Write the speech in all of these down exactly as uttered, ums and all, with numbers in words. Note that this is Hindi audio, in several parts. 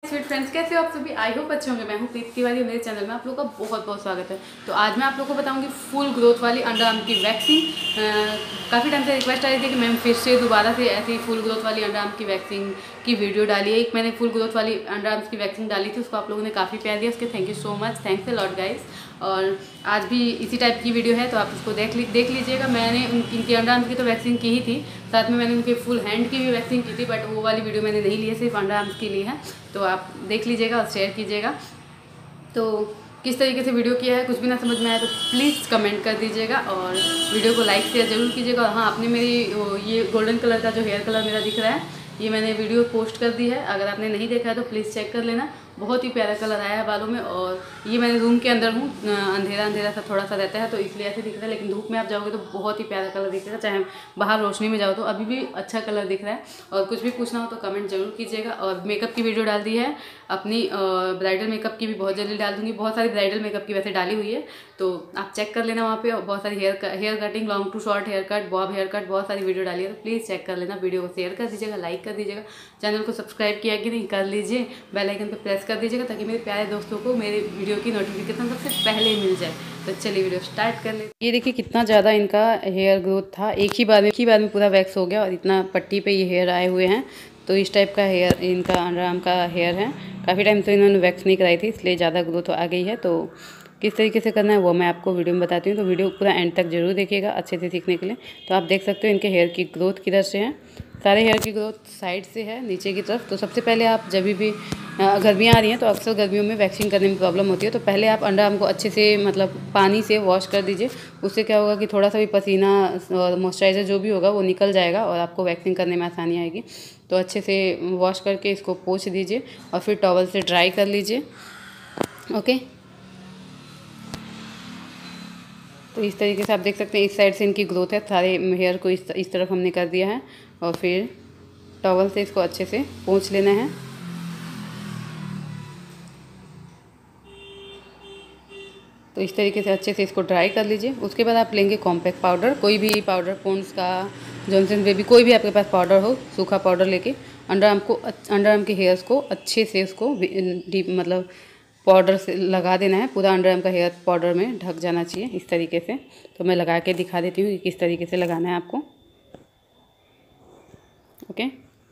स्वीट फ्रेंड्स, कैसे हो आप सभी? आई होप अच्छे होंगे। मैं हूँ प्रीति तिवारी, मेरे चैनल में आप लोगों का बहुत बहुत स्वागत है। तो आज मैं आप लोगों को बताऊंगी फुल ग्रोथ वाली अंडर आर्म की वैक्सीन। काफ़ी टाइम से रिक्वेस्ट आ रही थी कि मैम फिर से दोबारा से ऐसी फुल ग्रोथ वाली अंडर आर्म की वैक्सीन की वीडियो डाली है। एक मैंने फुल ग्रोथ वाली अंडर आर्म्स की वैक्सीन डाली थी, उसको आप लोगों ने काफ़ी प्यार दिया, उसके thank you so much, thanks a lot guys. और आज भी इसी टाइप की वीडियो है, तो आप इसको देख ली देख लीजिएगा। मैंने इनकी अंडर आर्म्स की तो वैक्सीन की ही थी, साथ में मैंने उनके फुल हैंड की भी वैक्सीन की थी, बट वो वाली वीडियो मैंने नहीं ली है, सिर्फ अंडर आर्म्स की ली है। तो आप देख लीजिएगा और शेयर कीजिएगा। तो किस तरीके से वीडियो किया है, कुछ भी ना समझ में आया तो प्लीज़ कमेंट कर दीजिएगा और वीडियो को लाइक शेयर जरूर कीजिएगा। और हाँ, आपने मेरी ये गोल्डन कलर का जो हेयर कलर मेरा दिख रहा है, ये मैंने वीडियो पोस्ट कर दी है, अगर आपने नहीं देखा है तो प्लीज़ चेक कर लेना। बहुत ही प्यारा कलर आया है बालों में। और ये मैंने रूम के अंदर हूँ, अंधेरा अंधेरा सा थोड़ा सा रहता है तो इसलिए ऐसे दिख रहा है, लेकिन धूप में आप जाओगे तो बहुत ही प्यारा कलर दिखेगा, चाहे बाहर रोशनी में जाओ तो अभी भी अच्छा कलर दिख रहा है। और कुछ भी पूछना हो तो कमेंट जरूर कीजिएगा। और मेकअप की वीडियो डाल दी है अपनी, ब्राइडल मेकअप की भी बहुत जल्दी डाल दूँगी। बहुत सारी ब्राइडल मेकअप की वैसे डाली हुई है, तो आप चेक कर लेना वहाँ पे। बहुत सारी hair hair cutting, long to short haircut, bob haircut, बहुत सारी वीडियो डाली है, तो प्लीज़ चेक कर लेना। वीडियो को शेयर कर दीजिएगा, लाइक कर दीजिएगा, चैनल को सब्सक्राइब किया कि नहीं कर लीजिए, बेल आइकन पर प्रेस कर दीजिएगा ताकि मेरे प्यारे दोस्तों को मेरे वीडियो की नोटिफिकेशन सबसे पहले मिल जाए। तो चलिए वीडियो स्टार्ट कर लेते। ये देखिए कितना ज़्यादा इनका हेयर ग्रोथ था, एक ही बार में एक ही बार में पूरा वैक्स हो गया और इतना पट्टी पे ये हेयर आए हुए हैं। तो इस टाइप का हेयर इनका अंडर आर्म का हेयर है। काफ़ी टाइम से इन्होंने वैक्स नहीं कराई थी, इसलिए ज़्यादा ग्रोथ आ गई है। तो किस तरीके से करना है वो मैं आपको वीडियो में बताती हूँ, तो वीडियो पूरा एंड तक जरूर देखिएगा अच्छे से सीखने के लिए। तो आप देख सकते हो इनके हेयर की ग्रोथ किधर से है। सारे हेयर की ग्रोथ साइड से है नीचे की तरफ। तो सबसे पहले आप जब भी गर्मियाँ आ रही हैं तो अक्सर गर्मियों में वैक्सिंग करने में प्रॉब्लम होती है, तो पहले आप अंडर आर्म को अच्छे से मतलब पानी से वॉश कर दीजिए। उससे क्या होगा कि थोड़ा सा भी पसीना और मॉइस्चराइज़र जो भी होगा वो निकल जाएगा और आपको वैक्सिंग करने में आसानी आएगी। तो अच्छे से वॉश करके इसको पोंछ दीजिए और फिर टॉवल से ड्राई कर लीजिए। ओके, तो इस तरीके से आप देख सकते हैं इस साइड से इनकी ग्रोथ है। सारे हेयर को इस इस तरफ हमने कर दिया है और फिर टॉवल से इसको अच्छे से पोंछ लेना है। तो इस तरीके से अच्छे से इसको ड्राई कर लीजिए। उसके बाद आप लेंगे कॉम्पैक्ट पाउडर, कोई भी पाउडर, पॉन्ड्स का, जॉनसन बेबी, कोई भी आपके पास पाउडर हो, सूखा पाउडर लेके अंडर आर्म को अंडर आर्म के हेयर्स को अच्छे से उसको डीप मतलब पाउडर से लगा देना है। पूरा अंडर आर्म का हेयर पाउडर में ढक जाना चाहिए इस तरीके से। तो मैं लगा के दिखा देती हूँ कि किस तरीके से लगाना है आपको। ओके,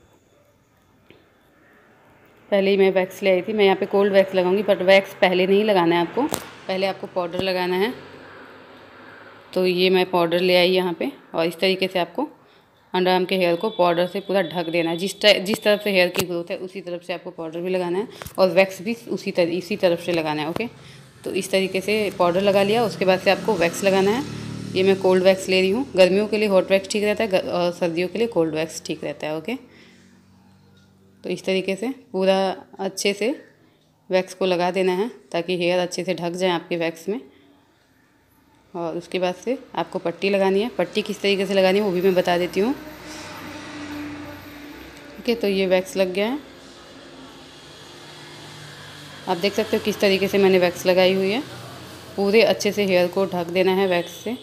पहले ही मैं वैक्स ले आई थी, मैं यहाँ पे कोल्ड वैक्स लगाऊंगी, बट वैक्स पहले नहीं लगाना है आपको, पहले आपको पाउडर लगाना है। तो ये मैं पाउडर ले आई यहाँ पे और इस तरीके से आपको अंडर आर्म के हेयर को पाउडर से पूरा ढक देना है। जिस जिस तरफ से हेयर की ग्रोथ है उसी तरफ से आपको पाउडर भी लगाना है और वैक्स भी उसी तरह इसी तरफ से लगाना है। ओके, तो इस तरीके से पाउडर लगा लिया, उसके बाद से आपको वैक्स लगाना है। ये मैं कोल्ड वैक्स ले रही हूँ, गर्मियों के लिए हॉट वैक्स ठीक रहता है और सर्दियों के लिए कोल्ड वैक्स ठीक रहता है। ओके, तो इस तरीके से पूरा अच्छे से वैक्स को लगा देना है ताकि हेयर अच्छे से ढक जाए आपके वैक्स में। और उसके बाद से आपको पट्टी लगानी है। पट्टी किस तरीके से लगानी है वो भी मैं बता देती हूँ। ओके, तो ये वैक्स लग गया है, आप देख सकते हो किस तरीके से मैंने वैक्स लगाई हुई है। पूरे अच्छे से हेयर को ढक देना है वैक्स से।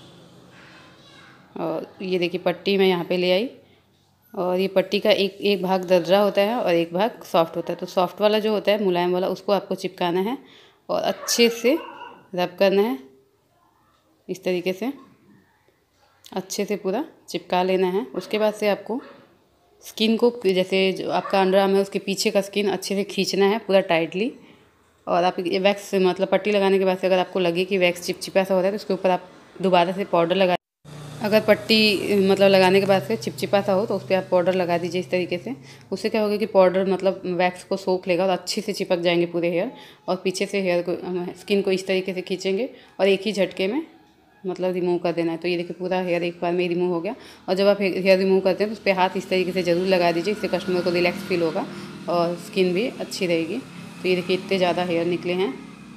और ये देखिए पट्टी मैं यहाँ पे ले आई और ये पट्टी का एक एक भाग दरदरा होता है और एक भाग सॉफ्ट होता है। तो सॉफ्ट वाला जो होता है, मुलायम वाला, उसको आपको चिपकाना है और अच्छे से रब करना है। इस तरीके से अच्छे से पूरा चिपका लेना है। उसके बाद से आपको स्किन को, जैसे जो आपका अंडर आर्म है उसके पीछे का स्किन अच्छे से खींचना है पूरा टाइटली। और आप ये वैक्स मतलब पट्टी लगाने के बाद से अगर आपको लगे कि वैक्स चिपचिपा सा हो रहा है तो उसके ऊपर आप दोबारा से पाउडर लगा, अगर पट्टी मतलब लगाने के बाद से चिपचिपा सा हो तो उस पर आप पाउडर लगा दीजिए इस तरीके से। उससे क्या होगा कि पाउडर मतलब वैक्स को सोख लेगा और अच्छे से चिपक जाएंगे पूरे हेयर। और पीछे से हेयर को, स्किन को इस तरीके से खींचेंगे और एक ही झटके में मतलब रिमूव कर देना है। तो ये देखिए पूरा हेयर एक बार में रिमूव हो गया। और जब आप हेयर रिमूव करते हैं तो उस पर हाथ इस तरीके से ज़रूर लगा दीजिए, इससे कस्टमर को रिलैक्स फील होगा और स्किन भी अच्छी रहेगी। तो ये देखिए इतने ज़्यादा हेयर निकले हैं,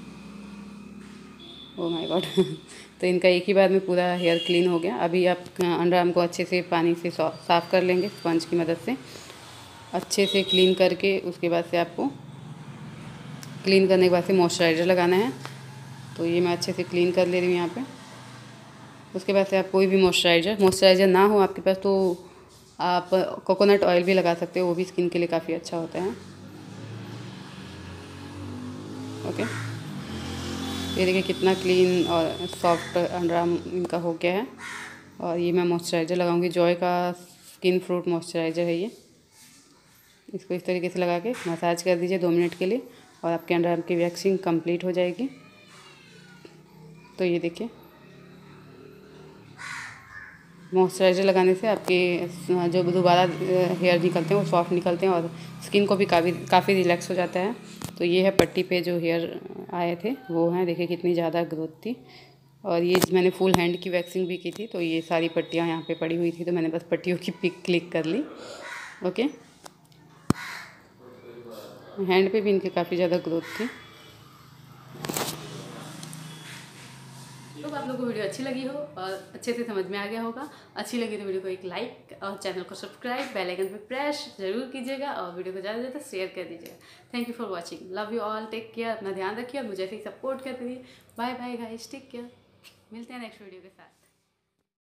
ओह माय गॉड। तो इनका एक ही बार में पूरा हेयर क्लीन हो गया। अभी आप अंडर आर्म को अच्छे से पानी से साफ़ कर लेंगे स्पंज की मदद से। अच्छे से क्लीन करके उसके बाद से आपको क्लीन करने के बाद से मॉइस्चराइज़र लगाना है। तो ये मैं अच्छे से क्लीन कर ले रही हूँ यहाँ पे। उसके बाद से आप कोई भी मॉइस्चराइज़र मॉइस्चराइज़र ना हो आपके पास तो आप कोकोनट ऑयल भी लगा सकते हो, वो भी स्किन के लिए काफ़ी अच्छा होता है। ओके, ये देखिए कितना क्लीन और सॉफ्ट अंडर आर्म इनका हो गया है। और ये मैं मॉइस्चराइज़र लगाऊंगी, जॉय का स्किन फ्रूट मॉइस्चराइज़र है ये। इसको इस तरीके से लगा के मसाज कर दीजिए दो मिनट के लिए और आपके अंडर आर्म की वैक्सिंग कंप्लीट हो जाएगी। तो ये देखिए, मॉइस्चराइज़र लगाने से आपके जो दोबारा हेयर निकलते हैं वो सॉफ्ट निकलते हैं और स्किन को भी काफ़ी काफ़ी रिलैक्स हो जाता है। तो ये है पट्टी पे जो हेयर आए थे वो हैं, देखिए कितनी ज़्यादा ग्रोथ थी। और ये मैंने फुल हैंड की वैक्सिंग भी की थी, तो ये सारी पट्टियाँ यहाँ पे पड़ी हुई थी, तो मैंने बस पट्टियों की पिक क्लिक कर ली। ओके, हैंड पे भी इनके काफ़ी ज़्यादा ग्रोथ थी। तो आप लोगों को वीडियो अच्छी लगी हो और अच्छे से समझ में आ गया होगा। अच्छी लगी तो वीडियो को एक लाइक और चैनल को सब्सक्राइब, बेल आइकन पे प्रेस जरूर कीजिएगा और वीडियो को ज़्यादा से ज़्यादा शेयर कर दीजिएगा। Thank you for watching, love you all, take care, अपना ध्यान रखिए और मुझे ऐसे ही सपोर्ट करते रहिए। Bye bye guys, take care, मिलते हैं नेक्स्ट वीडियो के साथ।